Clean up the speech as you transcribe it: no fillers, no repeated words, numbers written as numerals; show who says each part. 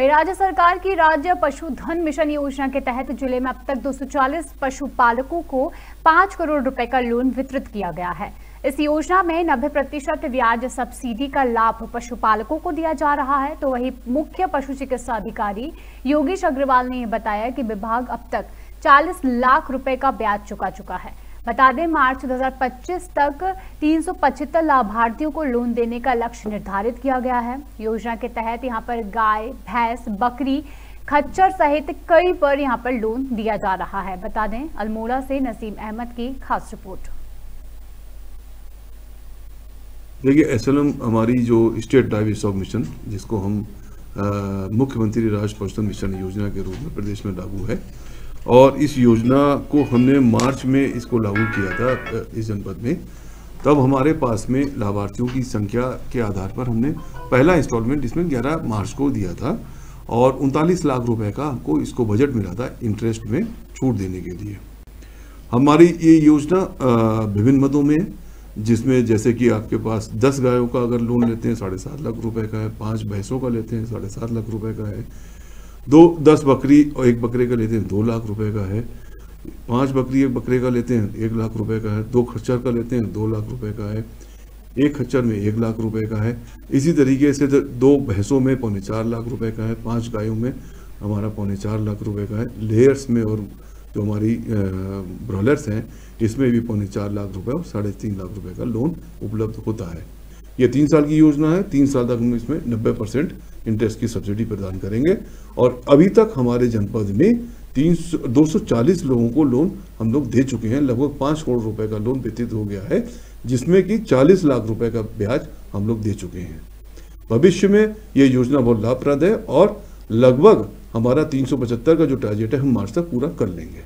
Speaker 1: वहीं राज्य सरकार की राज्य पशुधन मिशन योजना के तहत जिले में अब तक 240 पशुपालकों को 5 करोड़ रुपए का लोन वितरित किया गया है। इस योजना में 90% ब्याज सब्सिडी का लाभ पशुपालकों को दिया जा रहा है। तो वहीं मुख्य पशु चिकित्सा अधिकारी योगेश अग्रवाल ने बताया कि विभाग अब तक 40 लाख रुपए का ब्याज चुका चुका है। बता दें, मार्च 2025 तक 375 लाभार्थियों को लोन देने का लक्ष्य निर्धारित किया गया है। योजना के तहत यहां पर गाय, भैंस, बकरी, खच्चर सहित कई पर यहां पर लोन दिया जा रहा है। बता दें, अल्मोड़ा से नसीम अहमद की खास रिपोर्ट।
Speaker 2: देखिए, एसएलएम हमारी जो स्टेट लाइवस्टॉक मिशन, जिसको हम मुख्यमंत्री राज्य पशुधन मिशन योजना के रूप में प्रदेश में लागू है, और इस योजना को हमने मार्च में इसको लागू किया था इस जनपद में। तब हमारे पास में लाभार्थियों की संख्या के आधार पर हमने पहला इंस्टॉलमेंट इसमें 11 मार्च को दिया था और 39 लाख रुपए का हमको इसको बजट मिला था इंटरेस्ट में छूट देने के लिए। हमारी ये योजना विभिन्न मदों में, जिसमें जैसे कि आपके पास 10 गायों का अगर लोन लेते हैं 7.5 लाख रुपए का है, 5 भैंसों का लेते हैं 7.5 लाख रुपए का है, 10 बकरी और 1 बकरे का लेते हैं 2 लाख रुपए का है, 5 बकरी 1 बकरे का लेते हैं 1 लाख रुपए का है, 2 खच्चर का लेते हैं 2 लाख रुपए का है, 1 खच्चर में 1 लाख रुपए का है। इसी तरीके से 2 भैंसों में 4.25 लाख रुपए का है, 5 गायों में हमारा 4.25 लाख रुपए का है, लेयर्स में और जो हमारी ब्रॉयलर्स हैं इसमें भी 4.25 लाख रुपए और 3.5 लाख रुपए का लोन उपलब्ध होता है। ये 3 साल की योजना है। 3 साल तक हम इसमें 90% इंटरेस्ट की सब्सिडी प्रदान करेंगे और अभी तक हमारे जनपद में 240 लोगों को लोन हम लोग दे चुके हैं। लगभग 5 करोड़ रुपए का लोन वितरित हो गया है, जिसमें कि 40 लाख रुपए का ब्याज हम लोग दे चुके हैं। भविष्य में ये योजना बहुत लाभप्रद है और लगभग हमारा 375 का जो टारगेट है हम मार्च तक पूरा कर लेंगे।